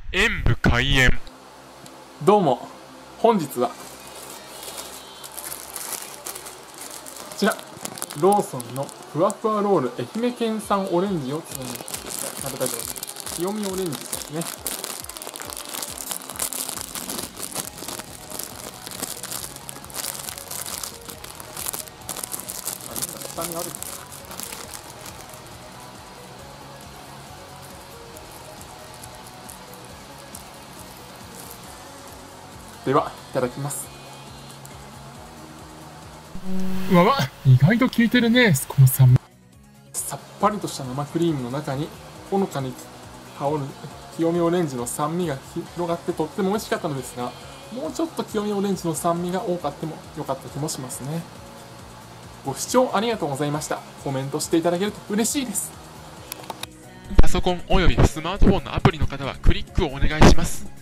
演武開演。 どうも、本日はこちらローソンのふわふわロール愛媛県産オレンジを食べたいと思います。清見オレンジですね。下にある。では、いただきます。 うわわ、意外と効いてるね、この酸味。 さっぱりとした生クリームの中にほのかに香る清見オレンジの酸味が広がってとっても美味しかったのですが、もうちょっと清見オレンジの酸味が多かっても良かった気もしますね。ご視聴ありがとうございました。コメントしていただけると嬉しいです。 パソコンおよびスマートフォンのアプリの方はクリックをお願いします。